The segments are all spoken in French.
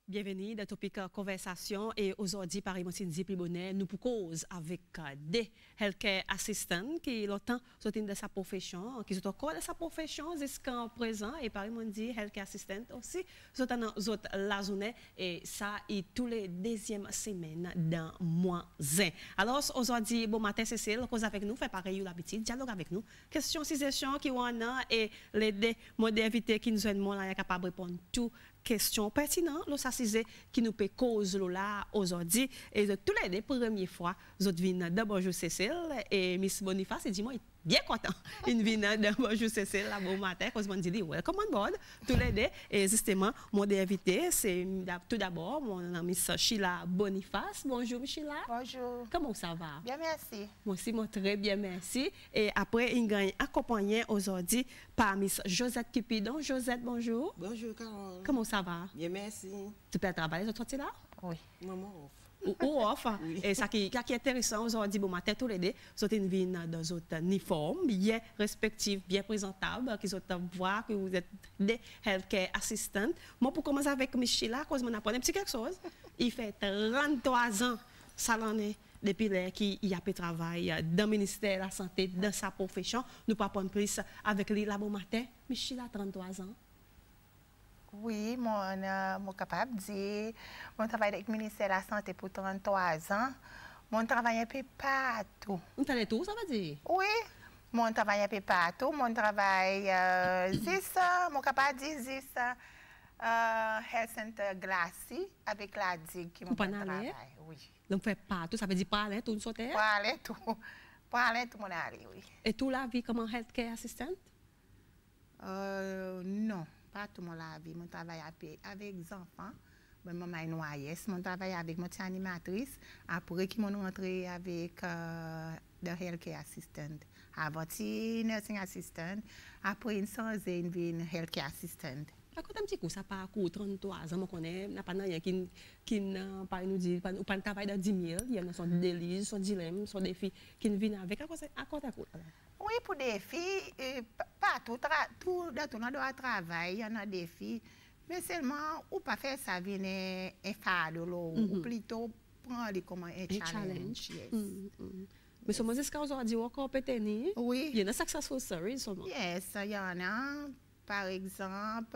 Bienvenue dans Topic Conversation et aujourd'hui, par Monsinzi Plibonnet, nous pour cause avec des healthcare assistants qui longtemps sont de sa profession, qui sont encore de sa profession jusqu'à présent et par dit healthcare assistant aussi sont dans la journée et ça est tous les deuxièmes semaines dans mois zin. Alors aujourd'hui, bon matin Cécile, cause avec nous, fait pareil l'habitude, dialogue avec nous. Question, suggestion qui ont et les deux modèles invités qui nous ont là capable de répondre tout question pertinente, qui nous peut cause là aujourd'hui. Et de tous les deux premières fois, je viens de Bonjour Cécile et Miss Boniface, et dis-moi, bien content. Une vient de Bonjour Cécile, là, bon matin, quand je dit, welcome on board, tous les deux. Et justement, mon invité, c'est tout d'abord mon amie Sheila Boniface. Bonjour, Sheila. Bonjour. Comment ça va? Bien, merci. Moi aussi, moi, très bien, merci. Et après, il gagne accompagné aujourd'hui par Miss Josette Cupidon. Josette, bonjour. Bonjour, Carole. Comment ça va? Bien, merci. Tu peux travailler sur toi, là? Oui. Maman off. Ou off. Oui. Et ça qui est intéressant aujourd'hui, bon matin, tous les deux, sont une vie dans un uniforme bien respectif, bien présentable, qui sont voir que vous êtes des healthcare assistants. Moi, pour commencer avec Michela, cause mon apprendre un petit quelque chose. Il fait 33 ans, ça l'en est. Depuis qu'il y a peu de travail dans le ministère de la Santé, dans sa profession, nous pas prendre plus avec lui là bon matin. Michela, 33 ans. Oui, moi capable de dire, mon travail avec le ministère de la Santé pour 33 ans. Mon travail un peu partout. Vous avez tout, ça veut dire? Oui, mon travail un peu partout. Mon travail, c'est ça, mon capable de dire ça. Health Center Glacis avec la digue qui m'a travail. Oui. Donc, fait partout, ça veut dire pas aller tout une sauter? Pas aller tout. Pas aller tout mon aller, oui. Et tout la vie comme un healthcare assistant? Non. Pas tout mon la vie, mon travail avec les enfants, maman est noyée, mon travail avec mon animatrice, après qui m'ont rentré avec the healthcare assistant, avant nursing assistant, après une une healthcare assistant. Raconte un petit coup, ça parcourt 33 ans, on connaît, n'a pas rien qui pas nous dit, ou pas de travail dans 10 000, il y a son délice, son dilemme, son défi qui viennent avec, à quoi. Oui, pour des filles, pas tout dans travail, il y en a des filles, mais seulement, ou pas faire ça, vient un fardeau, ou plutôt prendre comme un challenge. Yes. Mais ce moment, jusqu'à aujourd'hui, encore peut-être, oui. Il y a une successful story seulement. Yes, il y en a, par exemple,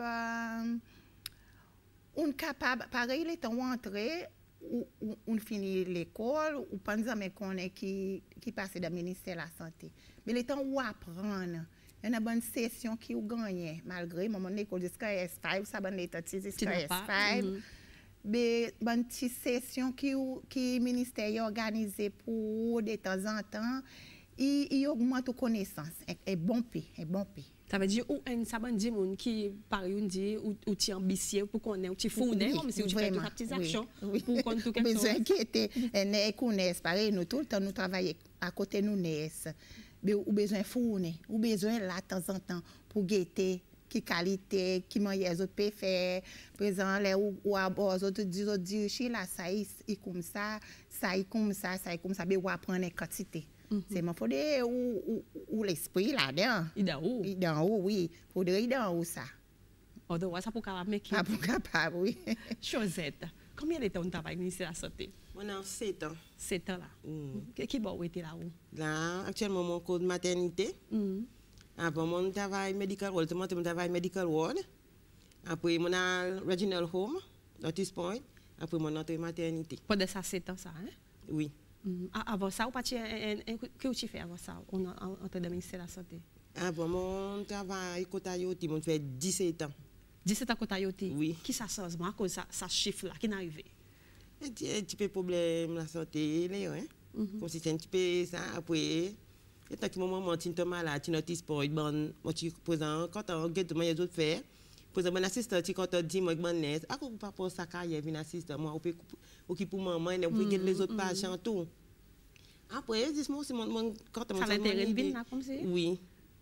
on capable, pareil, il est rentré, on finit l'école, ou pas qui passe dans le ministère de la Santé. Mais le temps où apprendre, il y a une bonne session qui ou gagné, malgré mon école jusqu'à S5, ça bonne état jusqu'à S5. Mais bonne petite session qui le ministère a organisé pour de temps en temps, il augmente les connaissances, un bon pays. Ça veut dire ou un sabon dit moun qui par une dit ou tu ambitieux pour qu'on ait ou tu fourné comme si tu fais toutes petites actions pour qu'on tout quelque chose. Besoin qui était né connaissent pareil nous tout le temps nous travaillons à côté nous naissent. Mais ou besoin fourner, ou besoin là de temps en temps pour guetter qui qualité, qui manière autres peut faire. Par exemple les ou à bord autres dire chez là ça est comme ça, ça est comme ça, ça est comme ça, mais ou apprendre les quantités. C'est mon faudrait ou l'esprit là-dedans. Il d'en haut. Il d'en haut, oui. Faudrait il d'en haut ça. On doit ça pour capable mais qui. Ah pour capable, oui. Josette, combien de temps on travaille au ministère de la Santé? On a 7 ans. 7 ans là. Qui bon était là où? Là, actuellement mon cours de maternité. Après mon travail medical ward, mon travail medical ward. Après mon regional home, Notice Point. Après mon entrée maternité. Pendant ça 7 ans ça, hein? Oui. Avant ça, que tu fais avant ça, on entre dans le ministère de la Santé? Avant mon travail Kotayoti, mon fait 17 ans. 17 ans Kotayoti? Oui. Qui ça sort à cause ça chiffre là, qui est arrivé? Un petit peu problème la santé, hein? Comme si c'est un petit peu ça, après, et tant que mon maman est malade, tu notices pas, bon, moi tu présent, quand on regarde comment les autres faire, pour exemple, mon assistant, quand on dit, moi, je suis à quoi pas pour sa carrière, un assistant, moi, ou qui pour maman, et vous regardez les autres patients, tout. Après, dis-moi aussi, quand on ça l'intéresse bien, là, comme ça? Oui.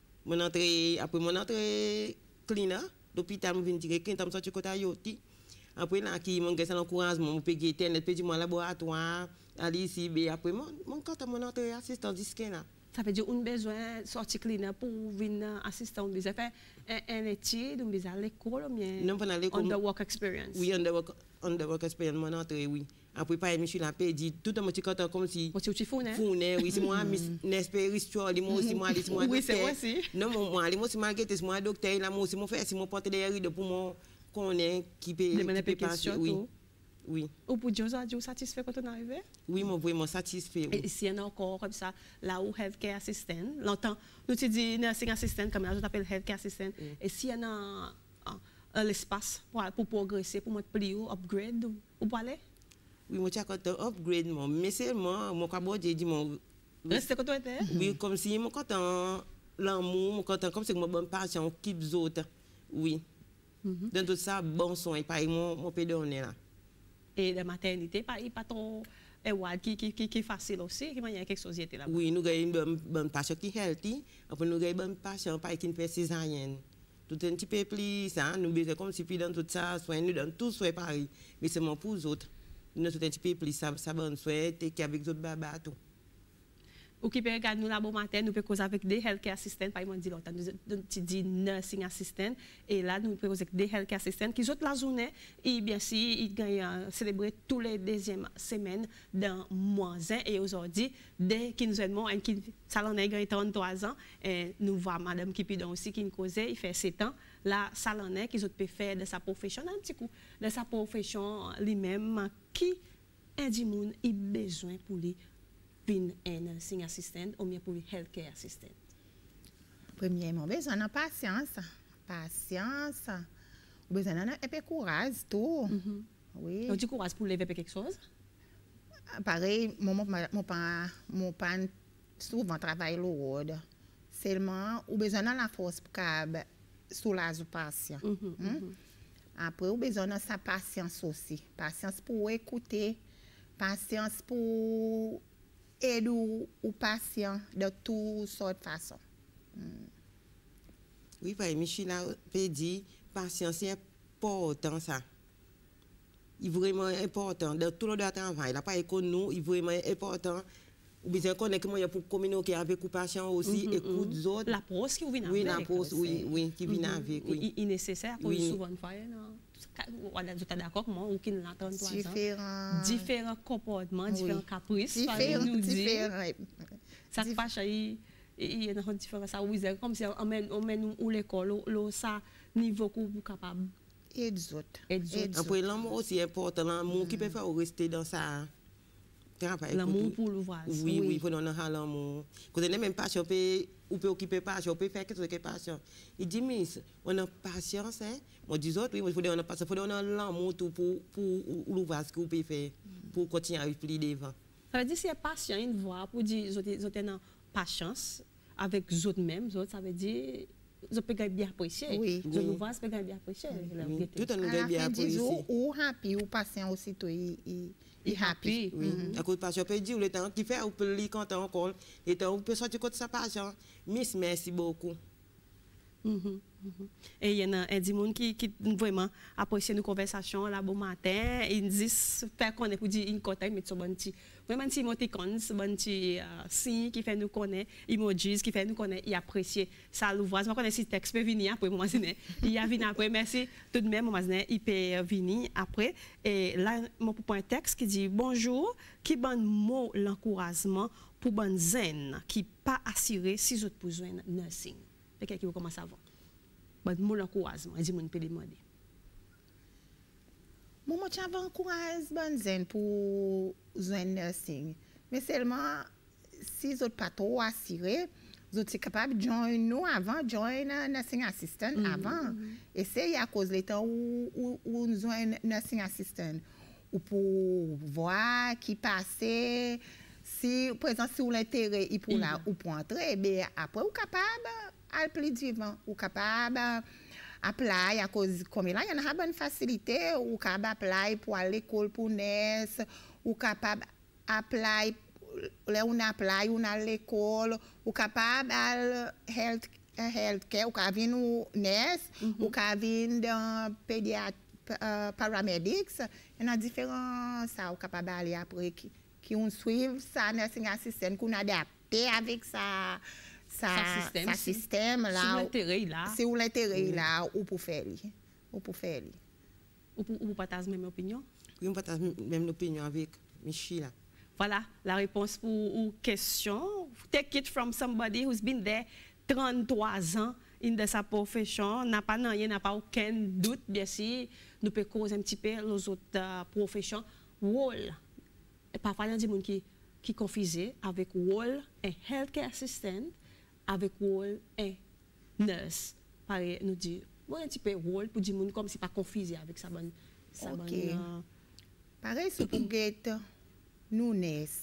Après mon entrée cleaner, l'hôpital, je viens dire que je suis sorti côté Ayoti. Après, là, qui m'a fait l'encouragement, je peux gagner internet, puis mon laboratoire, aller ici, après, quand mon entrée assistant disque là. Ça veut dire qu'on a besoin de sortir cleaner pour venir assister, on besoin faire une étude, on besoin à l'école, ou bien Non, pendant l'école. on the work experience. Oui, on the work experience, mon entrée, oui. Après, par exemple, je suis là, dit tout le monde est comme si. Moi, tu fous, hein? Founé, oui, c'est moi, n'espère histoire, moi aussi, moi, c'est moi. Oui, c'est moi aussi. Non, moi aussi, moi, c'est moi, docteur, là, moi aussi, moi, faire, si moi, porte des rides pour moi, qu'on est, qui peut passer, oui. Oui. Ou pour Dieu, tu es satisfait quand on arrive? Oui, moi, vraiment satisfait. Et ici, il y a encore comme ça, là où healthcare assistant, longtemps, nous te dit nursing assistant, comme là, je t'appelle healthcare assistant. Et s'il y a l'espace pour progresser, pour mettre plus haut, upgrade, ou pour aller? Oui, moi, j'ai quand upgrade, mais c'est moi, quand j'ai dit, mon. Restez quand tu étais? Oui, comme si, moi, quand l'amour, comme c'est mon bonne passion, qui les autres. Oui. Dans tout ça, bon soin, par exemple, mon pédonné là. Et la maternité, pas trop qui est facile aussi, il y a quelque chose là. Oui, nous avons une bonne passion qui est healthy, après nous avons une bonne passion qui fait césarienne. Tout un petit peu plus ça, nous besoin comme si dans tout ça, soin, nous donnons tout soin pareil, mais c'est mon pour les autres. Nous tout un petit peu plus ça bonne soin, t'es avec les autres babas tout. Ou qui peut regarder nous là bon matin, nous pouvons causer avec des healthcare assistants, par exemple, tu dis nursing assistant, et là nous pouvons causer avec des healthcare assistants qui sont la journée, et bien sûr, ils gagnent célébrer tous les deuxièmes semaines dans mois 1, et aujourd'hui, dès qu'ils nous aident, et qui salon a gagné 33 ans, et nous voyons madame Kipidon aussi qui nous causait, il fait 7 ans, là, salon qui peut faire de sa profession, un petit coup, de sa profession lui-même, qui Indimoun a besoin pour lui un nursing assistant ou bien pour healthcare assistant? Premièrement, besoin de patience. Patience. Besoin d'un peu courage, tout. Oui. Donc, du courage pour lever quelque chose? Pareil, mon père souvent travaille lourd. Seulement, ou besoin de la force pour soulager le patient. Après, ou besoin de sa patience aussi. Patience pour écouter. Patience pour aider aux patients de toutes sortes de façons. Oui, parce que Michel a dit, patience est important ça. Il est vraiment important. Dans tout le travail, il n'a pas écouté nous, il est vraiment important. Ou bien connaître comment il y a pour communiquer avec les patients aussi, écouter les autres. La pause qui vient avec. Oui, la pause, oui, qui vient avec. Il est nécessaire pour souvent faire. On est d'accord, moi, ou qui l'entend différents comportements, différents caprices. Différents. Ça se passe, il y a une différence. Comme si on mène ou l'école, ça niveau pour capable. Et les autres. Après, l'amour aussi est important. L'amour qui peut faire rester dans ça. L'amour pour le voisin. Oui, il faut donner l'amour. Quand on n'a même pas, on peut occuper pas, on peut faire quelque chose qui est patient. Il dit, mais on a patience, hein. Moi, dis autres, oui, il faut donner patience, il faut donner l'amour pour le voisin qu'on peut faire, pour continuer à vivre devant. Ça veut dire si y a patient, une voix pour dire, ils ont patience avec les autres mêmes, ça veut dire. Je peux bien apprécier. Oui. Je nous vois, je peux bien apprécier. Tout le monde bien apprécier. Ou happy, ou patient aussi, il happy. Oui. À cause de patient, on peut dire le temps qui fait, on peut lire quand encore, le temps on peut sortir contre sa patient. Miss, merci beaucoup. Et il y a un monde qui vraiment apprécie nos conversations là bon matin. Ils disent faire connaître pour dire une côté mais sur bon petit vraiment petit emoticons, bon petit signe qui fait nous connaître, emojis qui fait nous connaître et apprécier ça l'ouvrage. Moi connais si texte peut venir après moi il a venir après merci tout de même moi il peut venir après et là moi pour un texte qui dit bonjour qui bon mot l'encouragement pour bonne zen qui pas assuré si autres besoin nursing. Quelqu'un qui veut commencer avant. Bon, mon encouragement, je peux demander. Moi, j'avais encouragement pour un nursing. Mais seulement, si vous n'êtes pas trop assuré, vous êtes capable de joindre nous avant, joindre nursing assistant avant. Et c'est à cause du temps où nous avons un nursing assistant. Ou pour voir qui passait, si, par exemple, si vous l'intérêt, il pour là, ou pour entrer, mais après, vous êtes capable à plus divin, ou capable apply à cause comme là il y a une bonne facilité ou capable apply pour aller à l'école pour nurse ou capable apply là on apply on à l'école ou capable à healthcare ou capable venir nurse ou capable venir pédiatre paramedics il y a différents ça ou capable aller après qui on suivre ça nursing assistant qu'on adapte connecté avec sa système Si là. l'intérêt là. C'est où l'intérêt là ou pour faire lui. Ou pour faire lui. Ou pour partager la même opinion? Oui, on partage même l'opinion avec Michi là. Voilà la réponse pour la question. Take it from somebody who's been there 33 ans dans sa profession. N'a pas aucun doute, bien sûr. Nous pouvons causer un petit peu les autres professions. Rôle. Et parfois, il y a des gens qui confusent avec rôle un healthcare assistant avec rôle un nurse. Pareil, nous dit, un petit peu rôle pour dire comme si pas confusé avec ça. Pareil, c'est pour guetter nous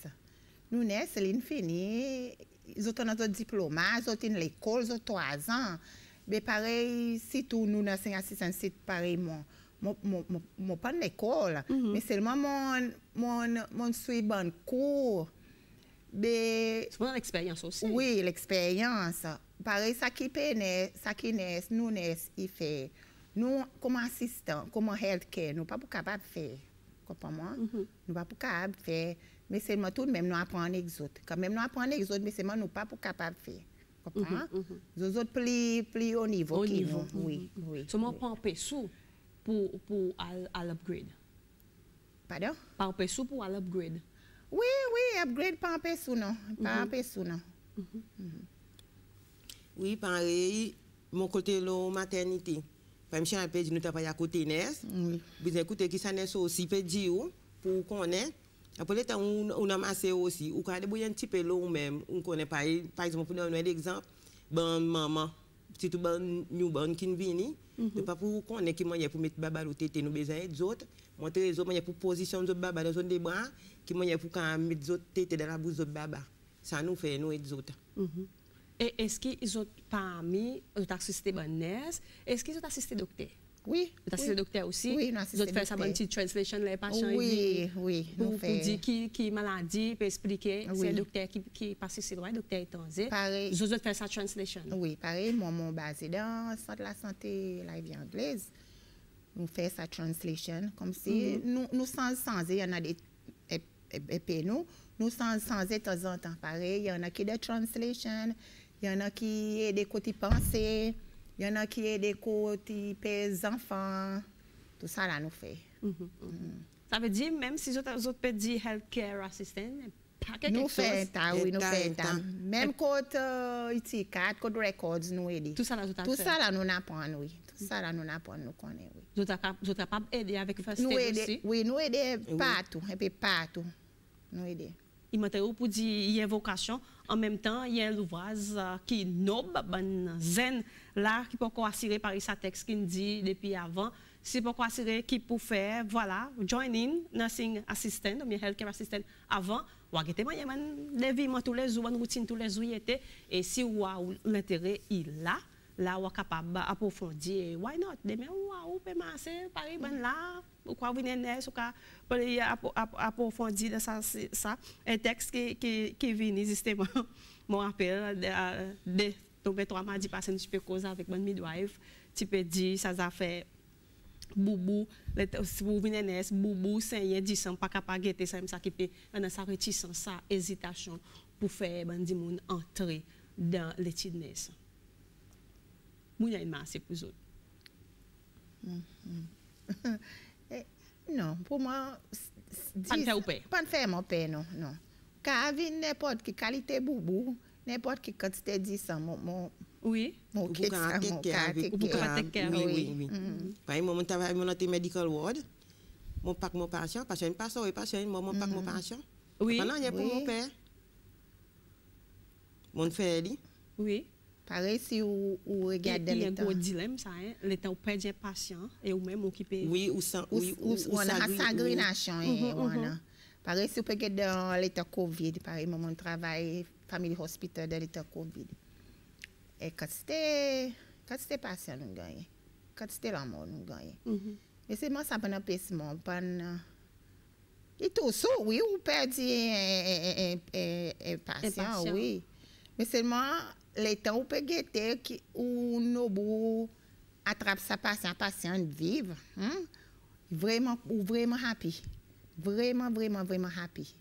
l'infini, ils ont notre diplôme, ils ont une l'école, ils ont 3 ans. Mais pareil, si tout nous dans assistant, c'est pareil, mon pas l'école, mais seulement mon suis bon cours. C'est pour l'expérience aussi. Oui, l'expérience. Pareil, ça qui nous il fait. Nous, comme assistants, comme healthcare, nous pas capables de faire. Comprends-moi? Nous pas capables de faire. Mais seulement tout de même, nous apprenons les autres. Quand même, nous apprenons les autres, mais seulement nous pas capables de faire. Comprends? Les autres plus haut niveau. Oui. Seulement pas un peu sous pour l'upgrade. Pardon? Pas un peu sous pour l'upgrade. Oui, upgrade pas un peu sous, non. Pas un peu sous, non. Oui, pareil, mon côté la maternité. Par exemple, je dit nous travaillons à côté Nes. Vous écoutez qui ça Nes aussi peut dire pour connaître. Après le temps on a massé aussi ou quand il y a un petit peu l'eau même, on connaît par exemple pour donner un exemple, ben maman, c'est tout ben newborn qui vient, de pas pour connaître qui moyen pour mettre baba au tété nous besoin des autres, montrer les autres moyen pour position de baba dans zone des bras, qui moyen pour quand mettre les autres tété dans la bouche de baba. Ça nous fait nous les autres. Et est-ce qu'ils ont parmi ont assisté bonnes? Est-ce qu'ils ont assisté docteur? Oui. Vous assistez docteur aussi? Oui, nous assistons. Vous faites ça bonne petite translation les patients. Oui. Pour dire qui maladie, pour expliquer. C'est le docteur qui passe ici droit, docteur étranger. Pareil. Vous faites ça translation. Oui, pareil. Mon basé dans le centre de la santé la vie anglaise. Nous faisons sa translation comme si nous sans il y en a des nous sans de temps en temps. Pareil, il y en a qui des translation. Il y en a qui est des côtés pensées, il y en a qui est des côtés pères enfants. Tout ça là nous fait. Ça veut dire même si vous pouvez dire healthcare assistant, pas quelque chose. Nous faisons même côté IT4, côté records nous aider. Tout ça là tout ça là nous apprendre oui. Tout ça là nous apprendre nous connaître oui. Vous êtes capable d'aider avec first aid aussi? Oui, nous aider partout, et puis partout. Nous aider. Il m'a dit pour dire il y a vocation en même temps il y a un ouvrage qui noble zen là qui peut encore assurer par sa texte qui dit depuis avant c'est pourquoi assurer qui peut faire voilà join in nursing assistant ou bien healthcare assistant avant ou à gêter moyen de vivre tous les jours une routine tous les jours et si ou l'intérêt il là on est capable d'approfondir why not demain ou peut masser pareil ben là ou quoi venir nest ou quoi approfondir ça un texte qui vient justement me rappelle de tomber 3 mois passé un petit peu cause avec mon midwife tu peux dire ça a fait boubou si vous venez nest boubou c'est 10 ans pas capable guetter ça ça qui peut dans sa réticence ça hésitation pour faire bandi moun entrer dans l'étude naissance. Moun y a une masse pour eux. Non, pour moi, pas de faire ou paix. Pas de faire mon paix, non. Car n'importe quelle qualité boubou, n'importe quelle quantité 10 ans, oui. Mon oui. Par exemple, mon travail, mon medical ward, mon pack mon patient, patient passe au patient, mon pack mon patient. Oui. Pendant il y a pour mon père. Mon frère dit. Oui. Pareil si vous regardez il y a un gros dilemme ça hein le temps perdre un patient et ou même occuper oui ou sans oui ou on a sagrination pareil si vous regardez dans l'état Covid pareil mon travail family hospital dans l'état Covid et quand c'était patient nous gagner quand c'était la mort nous gagner mais c'est moi ça pas un paiement pas et tout ça oui ou perdre un patient oui mais seulement les temps où peut guetter où nous attrape sa patient vivre vraiment happy vraiment happy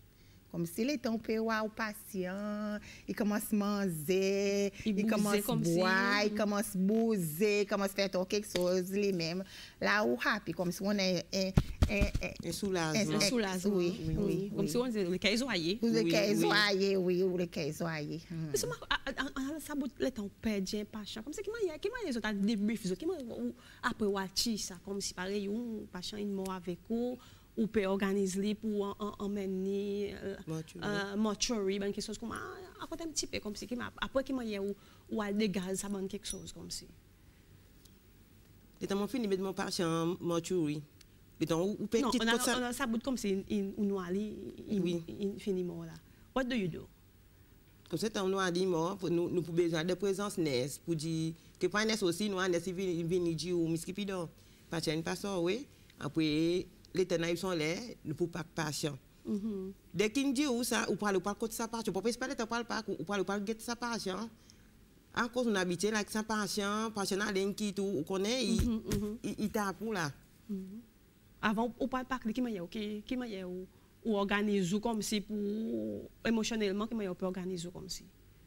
Comme si les temps peut ou patient, il commence à manger, il commence à boire, il commence à bouger, il commence à faire quelque chose lui-même. Là où happy, comme si on est un soulagement. Un soulagement. Oui. Comme si on disait le cas zoyé. Le cas zoyé, oui, le cas zoyé. Mais ça bout le temps perdre patient. Comme ça qui m'a les autres débrief, qui m'a après watch ça comme si pareil un patient il mort avec vous ou peut organiser pour emmener mortuary ben quelque chose comme après un petit peu comme si qui m'a après qui m'a ou à des gaz ça bonne quelque chose comme si. Et t'as mon fini de mon patient mortuary. Et donc ou peut non ça bout comme si une noali infiniment là. What do you do? Comme ça, on a dit, nous avons besoin de présence NES pour dire que pas NES aussi, nous avons venir dire ou miskipidon. Parce que pas ça, oui. Après, les ténèbres sont là, nous ne pouvons pas patient. Dès qu'il dit ou ça, ou parle pas de sa patient, pour pas de parle pas, ou parle pas de sa patient. À cause on habite avec sa patient a l'un qui tout, ou connaît, il tape là. Avant, on parle pas de qui m'a ou organise comme si pour émotionnellement que moi peut organiser comme si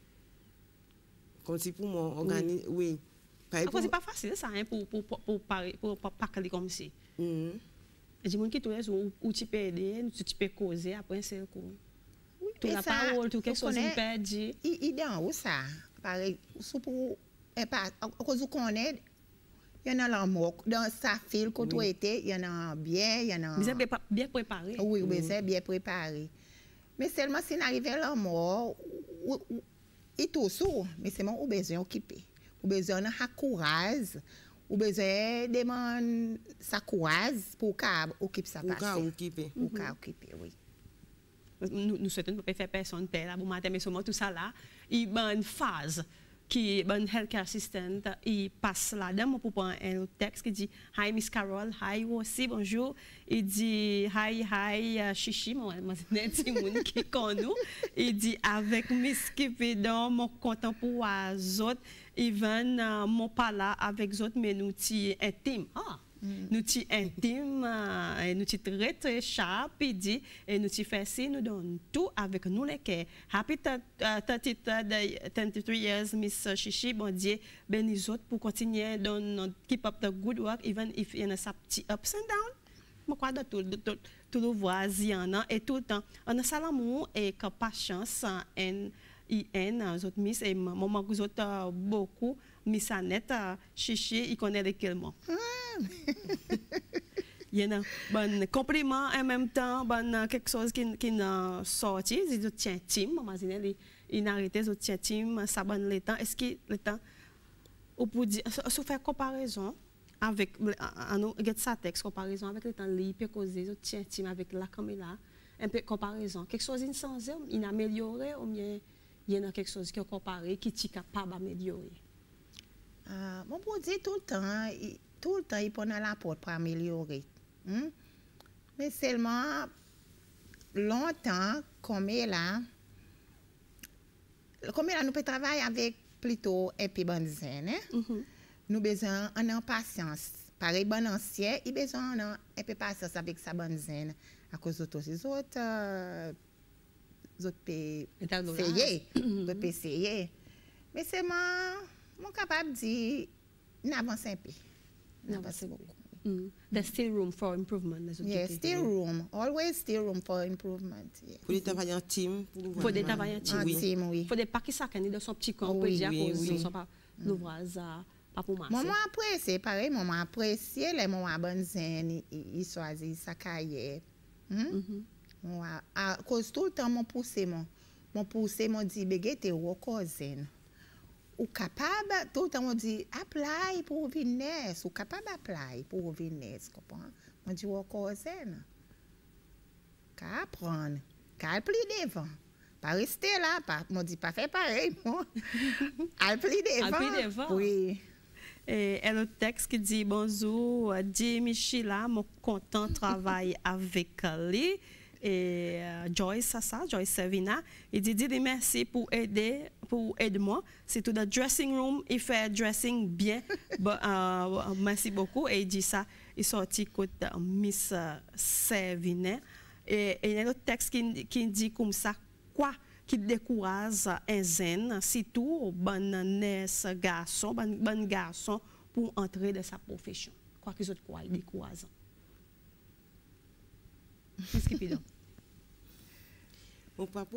pour moi organiser oui après c'est pas facile ça hein pour parler comme si des gens qui tout les ou tu peux aider tu peux causer après c'est quoi tout la parole tout quelque chose on peut dire il dans où ça pareil pour pas à cause qu'on connaît il y en a l'amour dans sa file quand tu étais il y en a bien il y en a bien préparé oui c'est bien préparé mais seulement si n'arrive l'amour il tout sous mais c'est mon besoin occupé ou besoin de courage ou besoin demander sa courage pour occuper sa passion pour occuper oui nous souhaitons pas faire personne père là bon matin mais seulement tout ça là il bonne phase qui bon healthcare assistant il passe là-dedans pour prendre un texte qui dit hi Miss Carol hi aussi bonjour il dit hi chichi moi c'est monde qui connaît il dit avec Miss Kipidon mon content pour les autres even mon pas là avec autres mais nous ti intime nous ti intime nous ti très sharp il dit et nous ti fait si nous donne tout avec nous les cœurs happy 33 years Miss Chichi bon Dieu bénis autres pour continuer dans keep up the good work even if il y a some petits ups and down moi quoi de tout le voisin et tout le temps on a l'amour et que patience et autres miss et maman vous autres beaucoup Miss Annette Chichi il connaît lesquels mots il y a un bon compliment en même temps bon quelque chose qui n'a sorti c'est tiens team maman il arrêté les tiens team ça bon le temps est-ce que le temps ou pour dire se faire comparaison avec nous get ça texte comparaison avec le temps il peut causer les tiens team avec la caméra un peu comparaison quelque chose sans il amélioré ou bien il y a quelque chose qui est comparé qui est capable d'améliorer. Mon pour dire tout le temps il prend la porte pour améliorer. Mais seulement longtemps comme là nous peut travailler avec plutôt un peu bonne zen. Nous besoin en patience. Pareil bon ancien, il besoin un peu patience avec sa bonne zen à cause de tous les autres essayer. Mais c'est mon capable de dire n'avance un peu. N'avance beaucoup. There's still room for improvement. Yes, still room. Always still room for improvement. Yes. Pour travailler en team. Pour travailler en team. Oui. Faut des pas qui s'accanent dans son petit camp. On peut dire qu'on sont pas l'ouvrage pas pour moi. Maman apprécie, pareil, maman apprécie les moments bonnes zen, il choisit sa carrière. À cause tout le temps mon poussé mon dit begete ou cousin ou capable tout le temps on dit apply pour venir ou capable apply pour venir comprends on dit ou cousin qu'à apprendre qu'à pli devant pas rester là pas on dit pas faire pareil moi à pli devant oui. Et le texte qui dit bonjour dit Michila mon content travail avec lui et Joyce Savina il dit merci pour aider moi c'est tout le dressing room il fait dressing bien merci beaucoup et il dit ça il sorti côté Miss Savina Et il y a un autre texte qui dit comme ça, quoi qui décourage un zen, surtout bon garçon, bon garçon pour entrer dans sa profession. Quoi qu'ils autres quoi, il décourage. Qu'est-ce qui peut Mon papa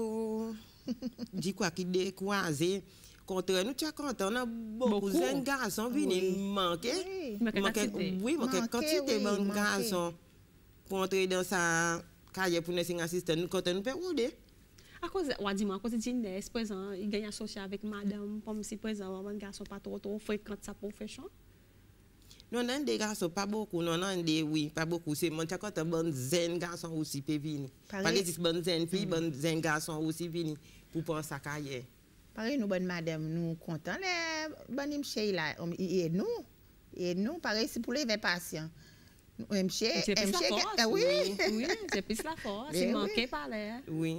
dit quoi qui décourage. Contre nous, tu as compté, on a beaucoup de jeunes garçons venus manquer. Oui, manquer quantité de bons garçons pour entrer dans sa carrière pour nursing assistant. Nous, quand nous perdons. À cause de Inès, présent, il gagne associé avec madame, comme si présent, un garçon pas trop fréquente sa profession. Non, on a des garçons, pas beaucoup. Non, on a des, oui, pas beaucoup. C'est mon quand un bon zen garçon aussi peut venir. Pas des bonnes zen filles, bon zen garçon aussi venir pour prendre sa carrière. Pareil, nous, bonne madame, nous contents, les bonnes chez là, et nous, pareil, c'est pour les patients. C'est plus la force. Oui, c'est plus la force. Il manquait pas l'air. Oui.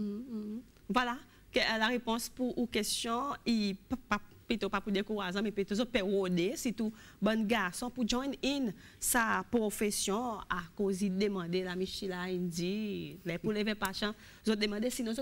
Voilà, la réponse pour aux questions, il plutôt pas pour décourager, mais plutôt période, c'est tout bon garçon pour join in sa profession à cause de demander la Michela dit pour lever patients, je demandais sinon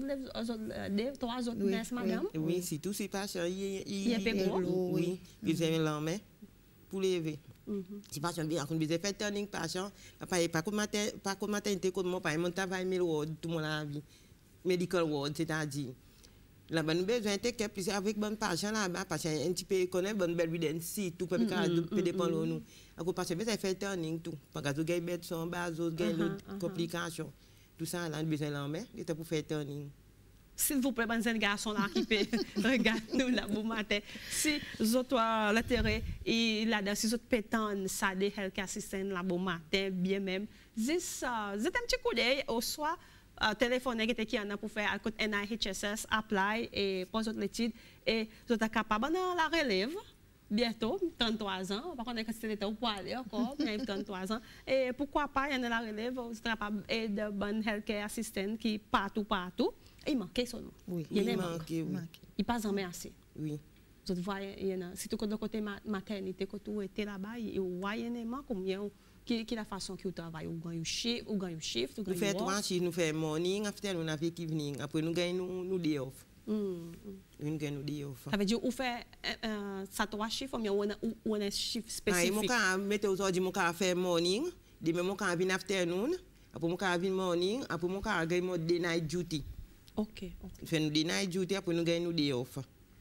je trois autres nurses madame. Oui, si tout c'est patients, il y a oui, ils aiment l'homme pour lever. Si patient bien qu'on besoin faire turning patient, pas comme maternité comme moi pas mon travail mais tout mon la vie. Medical ward c'est-à-dire là-bas, nous avons besoin de plus avec bon patient là-bas, parce un petit peu connaît bonne belle vidéo, tout peut dépendre de nous. Alors, parce que ça fait turning tout. Parce que vous avez besoin de complications. Tout ça, là, nous avons besoin de l'homme, pour faire turning. S'il vous plaît, bonne garçon là qui peut regarder nous là bon matin. Si vous avez l'intérêt et là-dedans, si vous pétane ça des health assistant là bon matin, bien même, juste un petit coup d'œil au soir. Téléphoner qui en a pour faire à NIHSS, apply et poser l'étude et vous êtes capable de la relève bientôt, 33 ans, par contre, c'est l'état où pour aller encore, 33 ans, et pourquoi pas, il y a la relève, vous êtes capable de bonne healthcare assistant qui partout, et il manque son nom. Oui, il manque. Il passe en assez. Oui. Vous voyez, si tu es côté maternité, quand tu étais là-bas, il y a combien qui est la façon que vous travaillez, vous gagnez shift, vous gagnez shift, vous gagnez. Nous faisons 3 shifts, nous faisons morning, afternoon, avec evening. Après nous gagnons nous day off. Nous gagnons day off. Ça veut dire vous faites ça 3 shifts ou bien on a shift spécifique. Moi quand mettre aujourd'hui moi quand faire morning, demain moi quand venir afternoon, après moi quand venir morning, après moi quand gagne mon day night duty. OK. Fait nous day night duty après nous gagnons day off.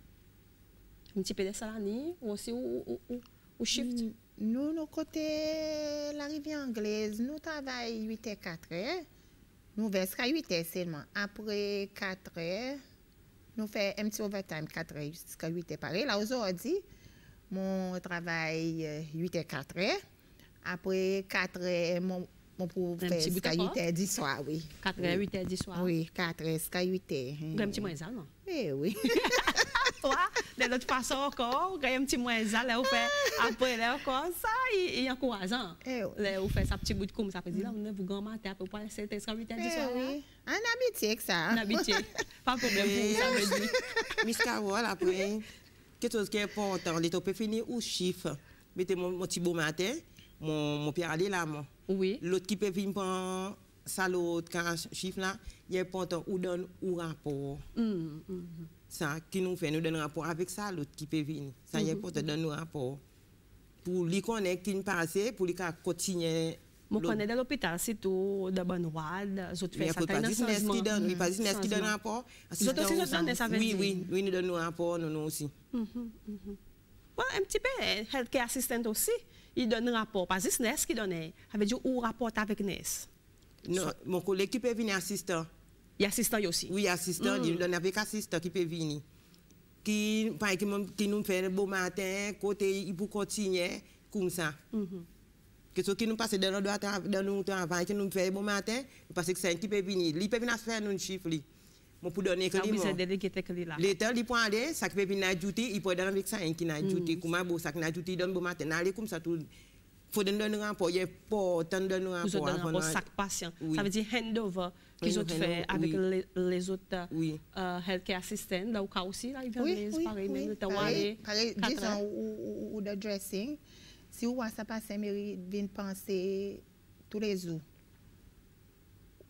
Un petit peu de salarié ou aussi ou shift. Nous, nos côtés la rivière anglaise, nous travaillons 8 h 4 h. Nous versons 8 h seulement. Après 4 h, nous faisons un petit overtime 4 h jusqu'à 8 h. Pareil, là aujourd'hui, mon travail 8 h 4 h. Après 4 h, mon pour faire jusqu'à 8 h du soir, oui. 4 h, 8 h du soir. Oui, 4 h jusqu'à 8 h. Un petit moins ça, non? Oui. De l'autre façon encore, quand il y a un petit moins ça, là, on fait après, là, encore ça, il y a encourageant. Là, on fait ça petit bout de comme ça, peut dire, là, on vous grand matin, après, pour c'est 8 h du soir. Oui, un habitué que ça. Un habitué. Pas de problème pour ça, veut dire. Miss Carole, après, quelque chose qui est important, les topes finir ou chiffre. Mettez mon petit beau matin, mon père allait là, moi. Oui. L'autre qui peut venir prendre ça, l'autre, quand chiffre là, il est important ou donne ou rapport. Ça qui nous fait nous donner un rapport avec ça l'autre qui peut venir ça y est pour te donner un rapport pour lui connaître qui passé pour lui continuer mon connaît dans l'hôpital c'est tout de bonne wad autres fait ça pas business qui donne oui pas business qui donne un rapport oui nous donne un rapport nous aussi un petit peu healthcare assistant aussi il donne un rapport pas business qui donne avec du ou rapport avec NES non mon collègue qui peut venir assistant. Il y a assistant aussi. Oui, assistant, il donne avec assistant qui peut venir. Qui nous fait un beau matin, côté, il peut continuer comme ça. Que ce qui nous passe dans notre travail, qui nous fait un beau matin, parce que c'est un qui peut venir. Il peut venir faire un chiffre. Pour donner que l'État, il peut aller, ça peut venir à duty, il peut donner avec ça, qui n'a duty. Comme ça, qui n'a duty, donne beau matin. Aller comme ça, tout. Faut donner un rapport, il y a pas tant de rapport. Vous avez un rapport chaque patient. Ça veut dire handover qu'ils ont fait avec les autres healthcare assistants. Là, au cas aussi, là, ils viennent pareil, même le temps aller. Pareil, disons, ou de dressing. Si vous voyez ça passer, mais ils viennent penser tous les jours.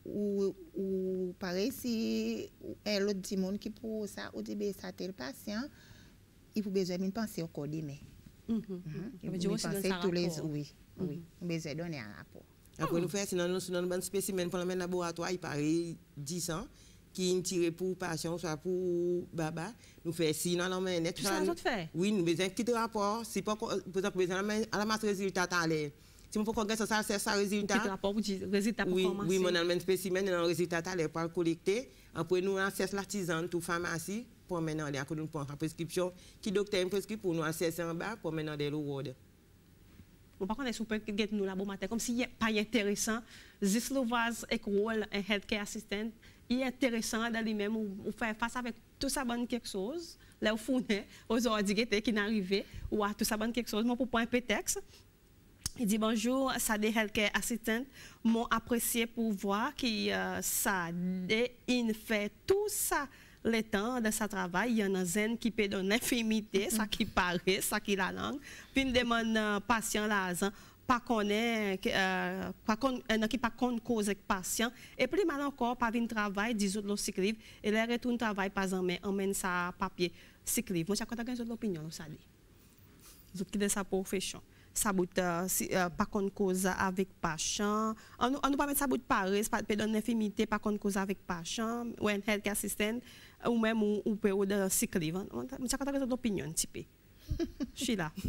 ou pareil si l'autre dit monde qui pour ça ou dit ben ça tel patient il faut besoin de penser encore demain. Il faut penser tous les oui besoin donner un rapport. Après nous faire sinon nous un bon spécimen pour le laboratoire il paraît 10 ans qui tiré pour patient soit pour baba nous fait sinon non mais net ça nous fait. Oui nous besoin petit rapport c'est pas par exemple besoin à la masse résultat aller. Si on peut regarder ça c'est ça résultat. Petit rapport pour dire résultat pour commencer. Oui, mon même spécimen dans résultat aller pour collecter. Après nous accès l'artisan tout pharmacie pour maintenant aller à nous prendre la prescription qui docteur prescrit pour nous accès en bas pour maintenant des lourds. Bon, par contre, est-ce qu'on peut get nous là bon matin comme si pas intéressant Zislovaz et rôle un healthcare assistant il est intéressant dans lui-même ou faire face avec tout ça bonne quelque chose là au fond aujourd'hui qui n'arrivait ou à tout ça bonne quelque chose moi pour point prétexte. Il dit bonjour, ça des healthcare assistants m'ont apprécié pour voir que ça il fait tout ça le temps de sa travail. Il y en a un qui peut donner l'infimité, ça qui paraît, ça qui la langue. Puis il demande patient là, pas connaît, qui pas cause avec patient. Et puis mal encore, pas venir travail, 10 autres cyclives, et les retourne travail pas en main, emmène sa papier cyclive. Moi, j'ai quand même l'opinion, ça dit. Vous qui de sa profession. Ça bout pas contre cause avec patient on nous pas mettre ça bout de Paris pas donner infimité pas contre cause avec patient ou un healthcare assistant ou même ou période de cyclive ça quand même l'opinion un petit peu je suis là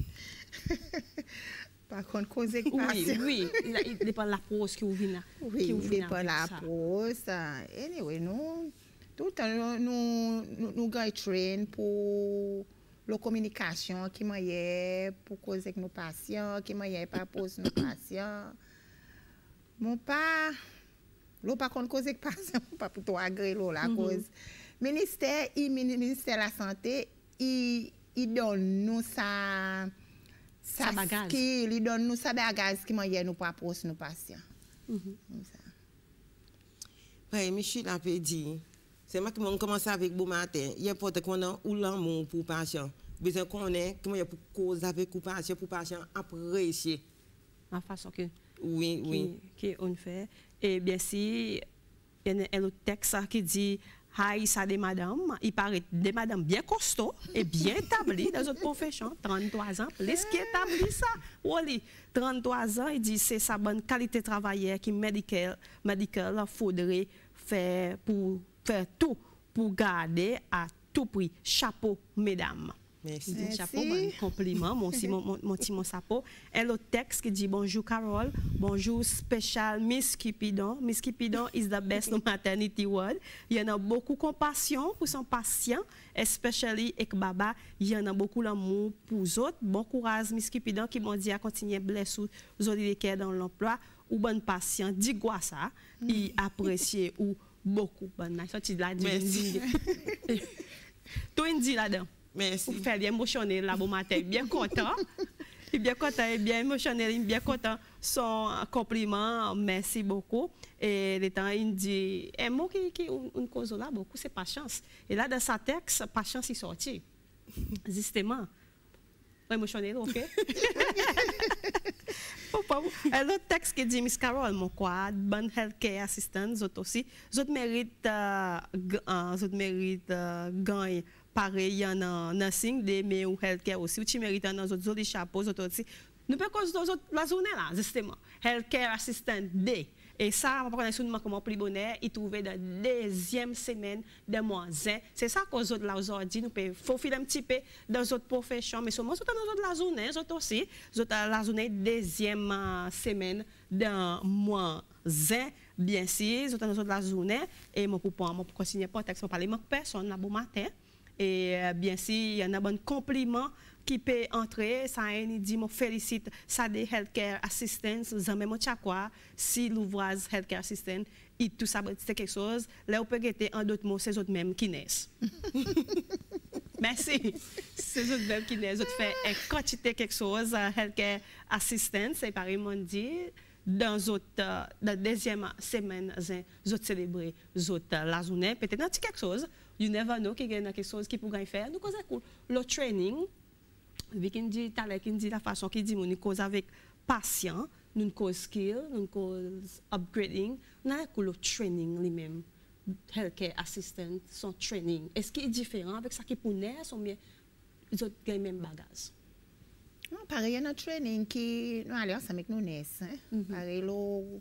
par contre cause avec patient oui il dépend de l'approche qui vous vient oui il dépend de l'approche anyway nous tout le temps nous train pour la communication qui m'a pour causer avec nos patients, qui m'a pas poser nos patients. Mon pas, l'eau pas contre cause avec patients, pas pour toi agréer la cause. Ministère de la santé, il donne nous ça bagage, il donne nous ça bagage qui m'a nous pas poser nos patients. Oui, Michel a dit. C'est moi qui m'ont commencé avec bon matin. Il y a pas qu'on a ou l'amour pour patient. Besoin qu'on ait comment il y a pour cause avec patient pour patient apprécier. La façon que oui on fait et bien si il y a un autre texte qui dit Haï ça des madame, il paraît des madame bien costaud et bien établi dans notre profession, 33 ans, plus qui établi ça. Wally, 33 ans, il dit c'est sa bonne qualité travailleur qui médical faudrait faire pour faire tout pour garder à tout prix. Chapeau, mesdames. Merci. Chapeau, bon compliment, mon petit chapeau. Et le texte qui dit bonjour Carole, bonjour spécial Miss Cupidon. Miss Cupidon is the best no maternity word. Il y en a beaucoup compassion pour son patient, especially avec Baba. Il y en a beaucoup l'amour pour les autres. Bon courage Miss Cupidon qui m'ont dit à continuer blesser aux autres dans l'emploi ou bon patient. Dis quoi ça? Il apprécie ou beaucoup. Bonne night. Sorti de là, merci. Tout dit là-dedans. Merci. Vous faites bien émotionner là, bon matin, bien content. Bien content, bien émotionné, bien content. Son compliment, merci beaucoup. Et le temps, il dit, un mot qui une cause là, beaucoup, c'est patience. Et là, dans sa texte, patience est sorti. Justement. Émotionné, ok? L'autre texte qui dit, Miss Carole, mon quoi, bonne healthcare assistant, vous aussi, vous méritez gagner. Pareil, il y en a nursing, mais ou healthcare aussi, ou tu mérites dans les autres chapeaux, autres aussi. Nous pouvons cause d'autres la journée là, justement. Healthcare assistant D. Et ça, on va connaître seulement comment plus bonheur, il trouvait la deuxième semaine de mois 1. C'est ça qu'aux autres là aujourd'hui, nous pouvons faufiler un petit peu dans d'autres professions, mais seulement dans autres la journée, autres aussi, la journée deuxième semaine de mois 1. Bien sûr, dans autres la journée, et moi pour continuer pour texte, on parler de personne là bon matin. Et bien sûr, il y en a un bon compliment qui peut entrer. Ça il dit, je félicite ça des healthcare assistants, jamais mon chakwa, si l'ouvrage healthcare assistant, et tout ça, c'est quelque chose. Là, on peut guetter en d'autres mots, c'est eux mêmes qui naissent. Merci. C'est eux mêmes qui naissent. Ils font une quantité quelque chose, healthcare assistant, c'est pareil, mon dit. Dans la deuxième semaine, ils ont célébré la journée. Peut-être dans quelque chose, you never know qu'il y a quelque chose qui pourrait faire. Donc, c'est cool. Le training, qui dit la façon qu'il dit, on cause avec patient, nous cause skill, nous cause upgrading, nous avons le training lui-même. Healthcare assistant, son training. Est-ce qu'il est différent avec ça qui est pour nurse ou bien ils ont le même bagage? Non, pareil, il y a un training qui nous allons avec nous nurse. Pareil, le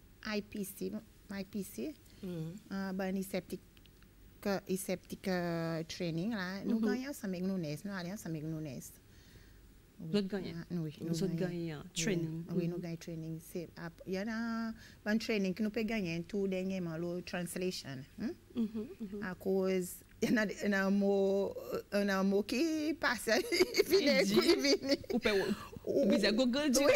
IPC, ben aseptic training là, nous gagnons avec nous nurse, nous allons avec nous nurse. Vous gagnez? Oui, nous gagnons training. Oui, nous gagnons training. Il y a un training que nous pouvons gagner tout dernièrement, le translation. À cause, il y a un mot qui passe, il vient. Ou bien Google dit.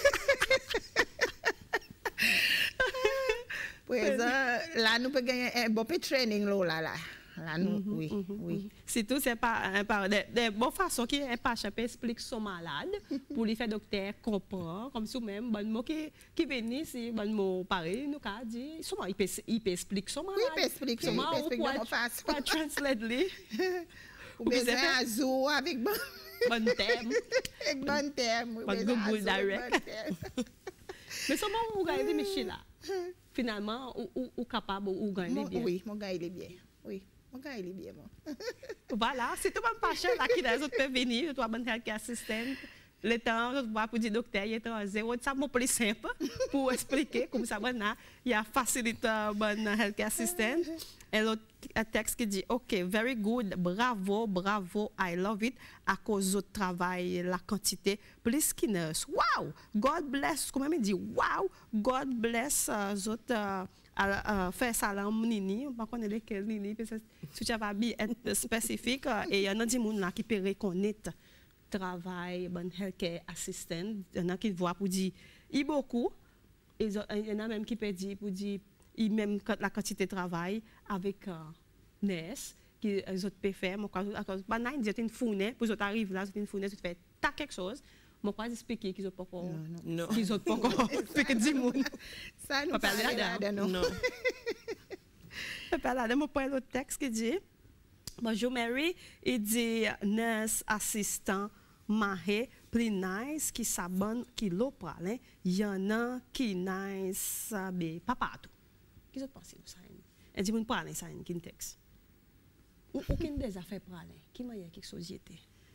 Là, nous pouvons gagner un bon peu de training là. Là, nous, oui. C'est tout, c'est pas de bonne façon qui est pas chapé explique son malade pour lui faire docteur comprendre comme si même bon mot qui vient ici bon mot pareil nous qu'a dit souvent il peut expliquer son malade. Oui, il peut expliquer de bonne façon. Pas translate lui. Ou besoin un zoo avec bon terme. Avec bon terme. Bon Google direct. Mais seulement vous gagnez Michel là. Finalement ou capable ou gagner bien. Oui, mon gars il est bien. Oui. Mon gars, il est bien, moi. Voilà, c'est tout le monde pas cher là qui les autres peuvent venir, toi, bonne healthcare assistant. Le temps, je vois pour dire docteur, il est en zéro, ça m'a plus simple pour expliquer comme ça, il y a facilité bonne healthcare assistant. Et l'autre texte qui dit, OK, very good, bravo, I love it, à cause de travail, la quantité, plus nurse. Wow, God bless, comment il dit, wow, God bless, faire salam nini, on ne connaît pas lequel nini, parce que si tu vas bien être spécifique, et il y en a des gens là qui peuvent reconnaître travail, bon healthcare assistant, il y en a qui voient pour dire, il y a beaucoup, et il y en a même qui peuvent dire pour dire, il même la quantité de travail avec nurse, qui les autres peuvent faire, moi, quand ils ont une fournée, pour qu'ils arrivent là, ils ont une fournée, tu fais quelque chose. Je ne peux pas expliquer qu'ils n'ont pas encore expliqué du monde. Ça nous parle là-dedans. Non. Je parle là-dedans. Je prends l'autre texte qui dit bonjour Mary, il dit nurse assistant mahé plus nice qui s'abonne qui l'eau parle. Il y en a qui nice papa tout. Qu'est-ce que vous pensez de ça? Elle dit, vous parlez ça, qui est texte. Aucune des affaires parler. Qui m'a dit quelque société?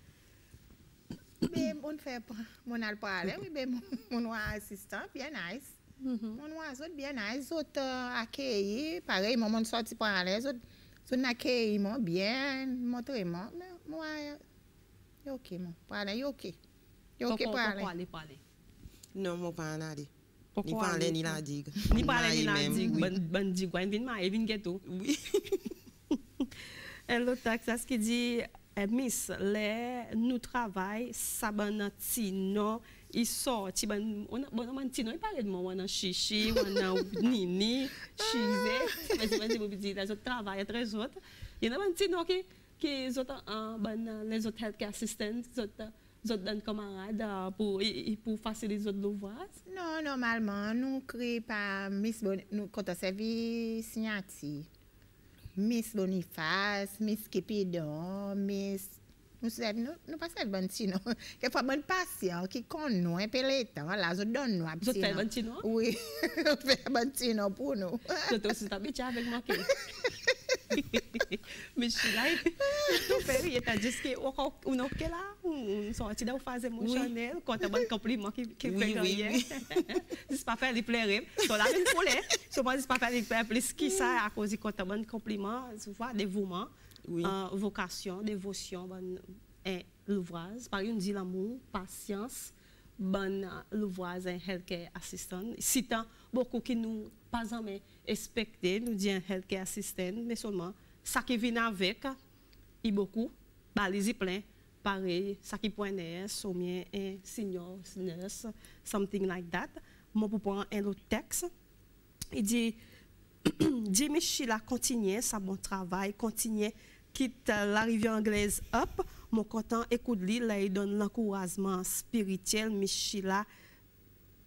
Mais on fait mon parler, oui, mais mon assistant bien nice. Mon oiseau bien nice, autres accueilli, pareil, mon sorti parler, autres accueilli moi bien, montrer moi, moi OK mon parler, OK. OK parler. Non, mon pas en aller. Ni parler ni la digue. Ni parler ni la digue. Bonne digue, il vient ghetto. Oui. Et l'autre texte, qui dit Miss, nous travaillons, Sabanatino, il sort, on a Tino, il parle de moi, on a Chichi, on a Nini, Chizé, les autres travaillent très autres. Il y en a un Tino qui les autres healthcare assistants, les autres camarades pour faciliter les autres l'ouvrage. Non, normalement, nous créons pas Miss nous quand on servi signature. Miss Boniface, Miss Kipidon, Miss... Nous passons bon tino. Quelquefois, bon patient qui connaît nous, un peu le temps, là, je donne nous un petit. Vous faites bon tino? Oui, on fait bon tino pour nous. Vous aussi habitué avec moi. Mais je suis là, tout fait, il t'a dit qu'on a fait là, on sortit de phase émotionnelle, quand tu as un compliment qui fait gagner. C'est pas faire les pleurer. So là, une poulet, so pas pas faire les pleurer plus qui ça à cause de quand tu as un compliment, tu vois, dévouement, vocation, dévotion, l'ouvrage. Par exemple, on dit l'amour, patience, l'ouvrage, un healthcare assistant. Si tant beaucoup qui nous pas jamais expecté, nous dit un healthcare assistant, mais seulement ça qui vient avec, il beaucoup, les plein, pareil, ça qui point nurse, ou bien un senior nurse, something like that. Moi, pour prendre un autre texte, il dit, Jimmy Sheila continue sa bon travail, continue, quitte l'arrivée anglaise up, mon content écoute lui, là, il donne l'encouragement spirituel, Miss Sheila,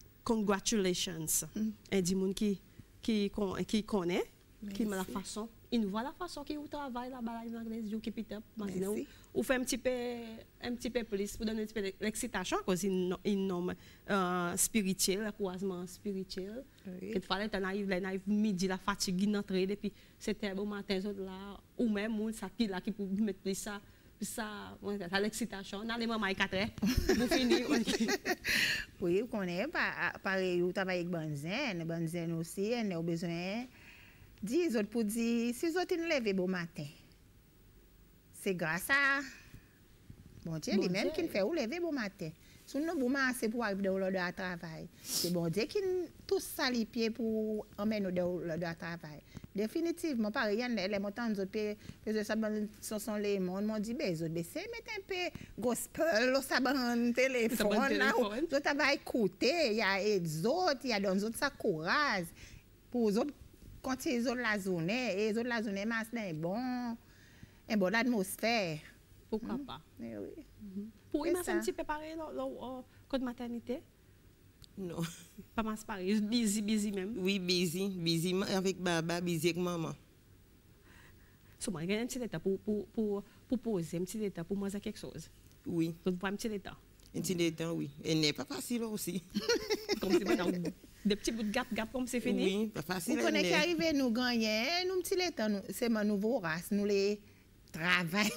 congratulations. Et dit, qui connaît, qui met la façon, il voit la façon qu'il travaille là-bas en anglais, you keep it up. Merci. Ou fait un petit peu plus pour donner un petit peu l'excitation, parce qu'il nomme spirituel, croisement spirituel. Quelquefois, les naïfs midi, la fatigue, d'entrer, depuis c'était bon matin, là, ou même, ou ça qui là, qui peut mettre plus ça. Ça, l'excitation. Dans les moments, 4 heures, pour finir. Oui, vous connaissez, pareil, vous travaillez avec Bonzen aussi, on a besoin. Dis autres pour dire, si vous êtes levé bon matin, c'est grâce à bon Dieu lui-même qui fait vous lever bon matin. Si nous bon matin pour arriver dans le travail, c'est bon Dieu qui tous ça les pieds pour emmener nous dans le travail. Définitivement, pareil, les montants de ça sont les mondes m'ont dit ben autres baisser mettre un peu gospel ça ban téléphone là, vous travail écouter, il y a des autres, il y a dans autres ça courage pour les autres continuer la journée et les autres la journée masse un bon atmosphère. Pourquoi pas? Oui. Pour imaginer un petit peu pareil le code maternité? Non. Pas mal pareil, busy même. Oui, busy avec baba, busy avec maman. So, moi, j'ai un petit état pour poser, un petit état pour manger quelque chose. Oui. Donc, pour un petit état. Un petit état, oui. Et n'est pas facile aussi. Comme si maintenant, des petits bouts de gap comme c'est fini. Oui, pas facile. Vous connaissez qu'arriver nous gagner, nous petit état, c'est ma nouveau race, nous les travail.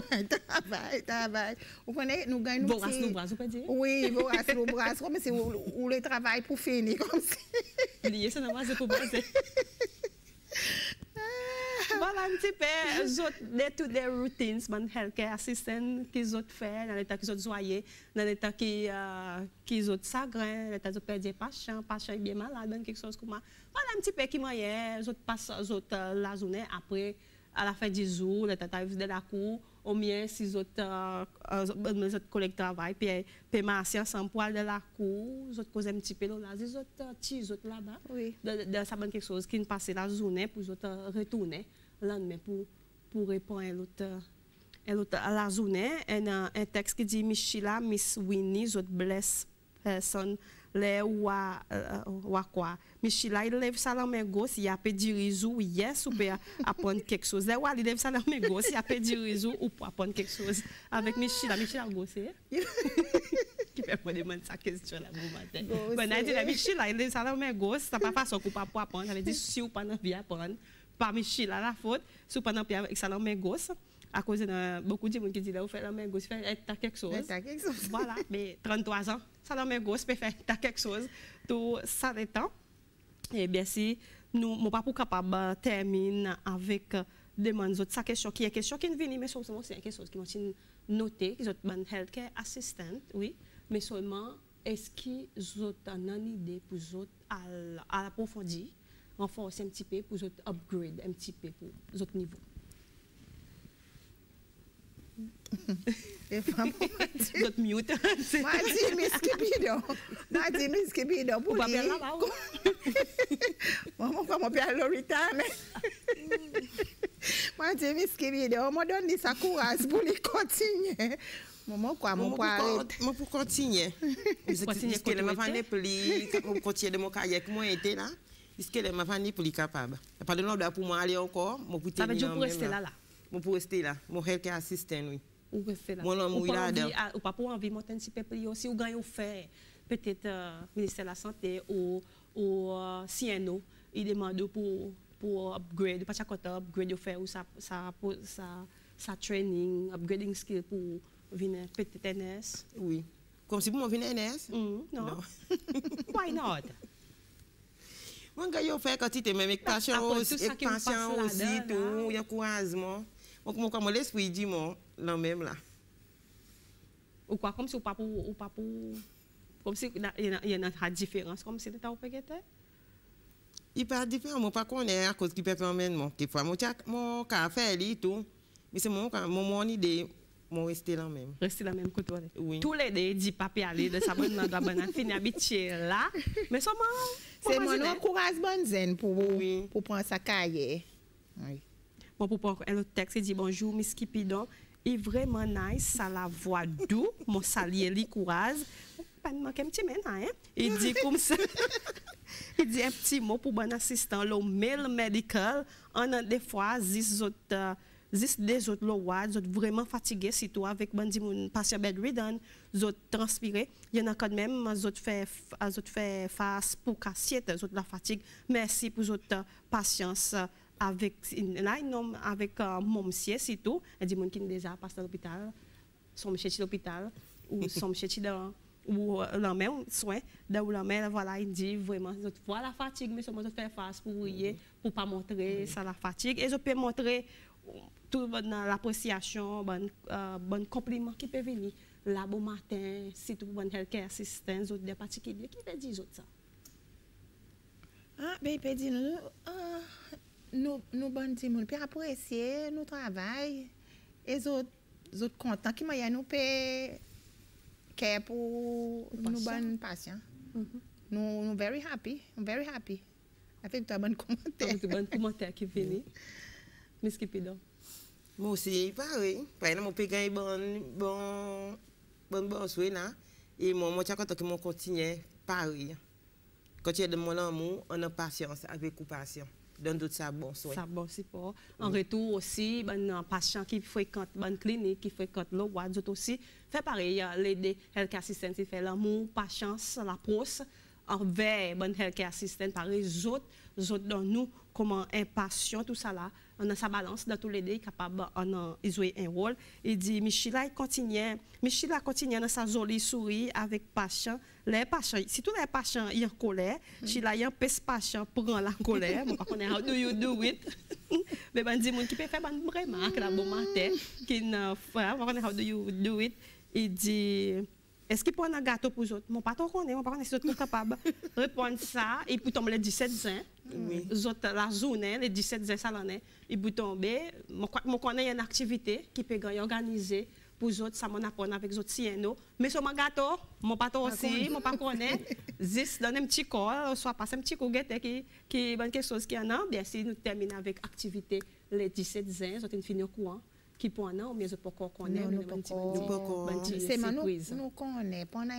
Vous connaissez, nous gagnons. Vos races, nos bras, vous pouvez dire? Oui, vos races, nos bras, comme c'est où le travail pour finir, comme ça. Oubliez ça, non, c'est pour bosser. Voilà un petit peu, toutes les routines, man, healthcare assistant qu'ils ont fait, dans l'état qu'ils ont joyeux, dans l'état qu'ils ont chagrin, dans l'état qu'ils ont perdu patient est bien malade, quelque chose comme ça. Voilà un petit peu qui moyen, ils ont passé la journée après. À la fin du jour, les tata de la cour, au mieux, si les autres collègues travaillent, puis marcher ensemble pour aller de la cour, les autres causent un petit peu là, les autres petits autres là-bas. Oui. De ça quelque chose qui ne passe la journée pour les autres retourner le lendemain pour répondre à la journée. Un texte qui dit Michila, Miss Winnie, les autres bless personne. Les ou quoi Michila il lève ça dans mes gosses il a pas dire risou yes ou peut apprendre quelque chose les ou il lève ça dans mes gosses il a pas dire risou ou pour apprendre quelque chose avec Michila gosse qui peut me demander sa question là bon matin ben a dit la Michila il lève ça dans mes gosses ça pas façon pour apprendre ça veut dire si ou pas bien apprendre pas Michila la faute si ou pas bien avec ça dans mes gosses à cause de beaucoup de gens qui disent là, vous faites la même gosse, faites quelque chose. Voilà, mais 33 ans, ça la même gosse, fait quelque chose. Tout ça le temps. Et bien si nous, mon pas capable terminer avec demande autres, ça question qui est question qui vient, mais c'est quelque chose qui m'a noté, qui est une healthcare assistant, oui, mais seulement est-ce qu'ils ont une idée pour eux à l'approfondir, renforcer un petit peu pour eux upgrade un petit peu pour les autres niveaux. D'autres mute. Moi, je dis, Miss Kibido. Pour lui. Moi, je m'appelle Lorita. Moi, je dis, Miss Kibido, on m'a donné sa courage pour lui continuer. Moi, quoi, moi, pour continuer. Est-ce qu'elle m'a fait pour continuer de mon carrière que moi j'étais là? Est-ce qu'elle m'a fait pour lui capable? Pas de nom pour moi aller encore. Ça veut dire pour rester là. Pour rester là. Mon healthcare assistant, oui. Ou rester là. Ou pas pour envie monter un petit peu plus aussi ou gagne ou faire peut-être ministère de la santé ou CNO il demande pour upgrade pas chaque upgrade faire ou ça training upgrading skill pour venir peut-être NS. Oui. Comme si pour venir NS? Non. Why not? Mon gars yo fait quantité même avec passion aussi tout il y a couragement. Comme l'esprit dit moi là même là. Ou quoi comme si ou pas pour comme si il y a une différence comme si tu as peut-être. Il pas différent moi pas connaît à cause qui peut permettre moi des fois mon café li tout mais c'est mon idée moi rester là même. Rester là même que toi. Oui. Tous les deux dit papier aller de ça bonne dans banane fini habitué là mais seulement c'est mon encourage Bonzen pour prendre sa carrière. Oui. Bon, pour prendre un autre texte, il dit bonjour, Miss Kipidon. Il est vraiment nice, ça la voix doux, mon salier li courage. pas de manquer un petit maintenant, hein. Il dit comme ça. Il dit un petit mot pour bon assistant, le mail medical, on a des fois, des autres lois, des autres vraiment fatigués, surtout avec mon patient bedridden, des autres transpirés. Il y en a quand même, des autres fait face pour cassiette, des autres la fatigue. Merci pour les autres patience avec, là, avec mon monsieur, surtout. Il dit, mon qui déjà passé à l'hôpital, son monsieur à l'hôpital, ou son monsieur dans ou la même soin dans la même voilà il dit vraiment je vois la fatigue mais seulement je fais face pour briller pour pas montrer ça la fatigue et je peux montrer tout l'appréciation bon compliment qui peut venir là bon matin si tout bon healthcare assistant autres des particuliers qui peut dire ça ben il peut dire nous bon petit monde peut apprécier notre travail et autres contents qui m'a nous peut pour nous bonnes patients. Nous very happy. Avec un bon commentaire. Un bon commentaire qui vient. Miss Kipido. Moi aussi, pareil. Par exemple, on peut gagner bon souhait là. Et moi, je suis content que je continue pareil. Quand tu es de mon amour, on a patience avec les patients. Donne d'autres ça bon souhait. Ça bon support. En retour aussi, ben patient qui fréquente bonne clinique, qui fréquente le ward aussi fait pareil. L'aider healthcare assistant qui fait l'amour, patience, l'approche envers bonne healthcare assistant pareil. Autres dans nous comment impatient tout ça là. On a sa balance dans tous les deux capable on jouer un rôle. Il dit Michela continue dans sa jolie souris avec patient. Les patients, si tous les patients y en colère, Michela y en pèse patient prend la colère. Moi pas connaît how do you do it. Mais ben dit monde qui peut faire bonne remarque la bon matin qui ne pas connaît how do you do it. Il dit est-ce qu'il prend un gâteau pour les autres? Mon pas connaît, mon pas connaît si les autres sont capables de répondre ça et puis tomber les 17 ans. La journée, les 17 ans, ça l'en est. Et puis tomber, je connais une activité qui peut organiser pour les autres, ça m'en apprend avec les autres siennes. Mais sur mon gâteau, mon pas aussi, mon pas connaît. Juste donner un petit corps, soit passer un petit coup qui est quelque chose qui en a. Bien si nous terminons avec activité les 17 ans, c'est une fin au courant. Qui pour un an, mais je ne peux pas connaître. C'est nous connaissons pendant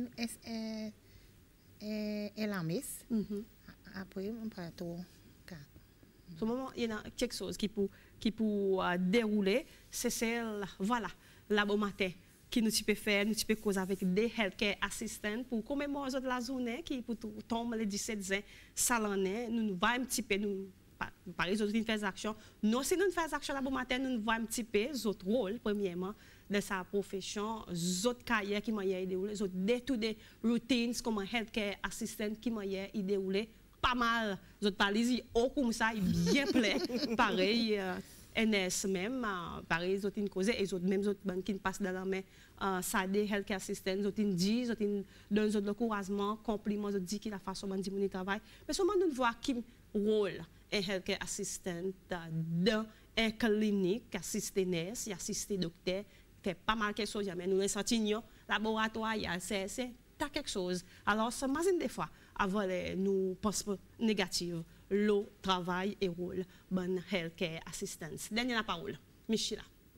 la messe. Après, on pas trop. Ce moment, il y a quelque chose qui peut dérouler, c'est celle, voilà, la bon matin, qui nous peut faire, nous peut causer avec des healthcare assistants pour commémorer la journée qui pour tomber les 17 ans, ça l'en est, nous va un petit peu, nous par exemple, nous faisons action. Non, si nous faisons action la bon matin, nous voyons un petit peu notre rôle, premièrement, de sa profession, notre carrière qui m'a déroulé, notre day-to-day routines comme un healthcare assistant qui m'a déroulé pas mal. Notre parlez au comme ça, bien plein. Pareil, NS même, pareil, ils ont une cause, et les autres, même les autres qui passent dans la main, ça des healthcare assistants, ils ont une dit, ils ont donné le encouragement, compliments, ils ont dit qu'il a façon de dire travail. Mais seulement nous voyons qui rôle un healthcare assistant dans une clinique, assister nurse, assister docteur, fait pas mal quelque chose, mais nous les sentions, laboratoire, c'est quelque chose. Alors, ça m'imagine des fois, avant nous pensons négatif, le travail et rôle, bon healthcare assistance. Dernière parole, Michela.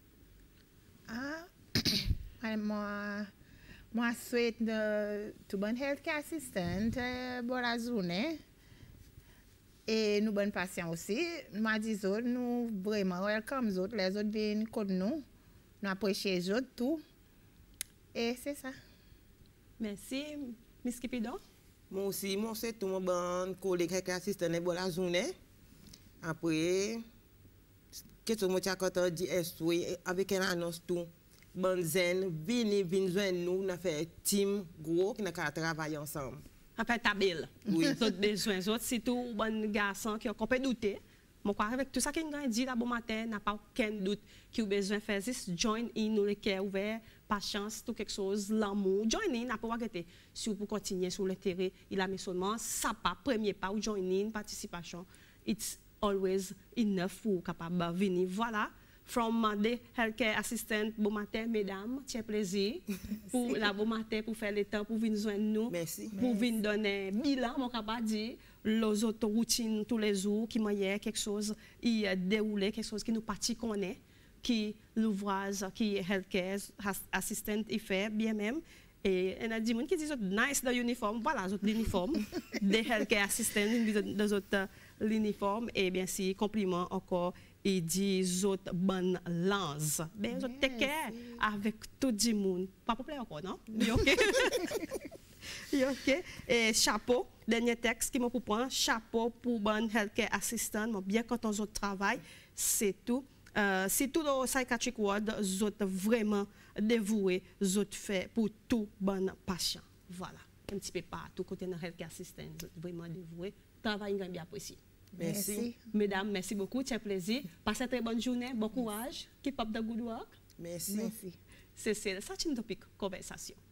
Moi, souhaite tout bon healthcare assistant, bonne la journée. Et nous bonnes patients aussi. Nous disons, nous vraiment welcome les autres viennent comme nous apprécions les autres tout. Et c'est ça. Merci, Miss Kipido. Moi aussi, moi c'est tout mon bon collègue qui assistant à la journée. Après, qu'est-ce que moi j'ai quand dit avec une annonce tout. Bon zen, venez joindre nous, on a fait team gros qui n'a qu'à travailler ensemble. Après table. Oui. D'autres besoins, d'autres c'est tout bon garçon qui ont pas douté. Moi quoi avec tout ça qui a dit là bon matin, n'a pas aucun doute qui a besoin faire juste join in nous le cœur ouvert, patience, tout quelque chose, l'amour. Join in n'a pas regretter si vous continuer sur le terrain, il a mis seulement ça pas premier pas ou join in participation. It's always enough pour capable venir. Voilà. From the healthcare assistant, bon matin, mesdames, c'est plaisir pour la bon matin, pour faire le temps, pour venir joindre nous, merci. Pour venir donner bilan, mon capable dire, les autres routines tous les jours, qui m'aient quelque chose, il déroulé, quelque chose qui nous parti connaît, qui l'ouvrage, qui healthcare assistant, il fait bien même, Et on a dit moun qui dit nice dans l'uniforme, voilà l'uniforme des healthcare assistants dans autres l'uniforme et bien si compliment encore et dit autres bonnes lances. Ben autres take care avec tout le monde. Pas pour encore non? OK. OK. Et chapeau, dernier texte qui m'a pour prendre, chapeau pour bon healthcare assistant, bien quand on travaille, c'est tout. Si tout le psychiatric ward, vous êtes vraiment dévoué, vous êtes fait pour tout bon patient. Voilà. Un petit peu partout, côté de healthcare assistant, vous êtes vraiment dévoué. Travail bien apprécié. Merci. Mesdames, merci beaucoup. C'est un plaisir. Passez une très bonne journée. Bon courage. Keep up the good work. Merci. Merci. C'est ça, c'est une topic conversation.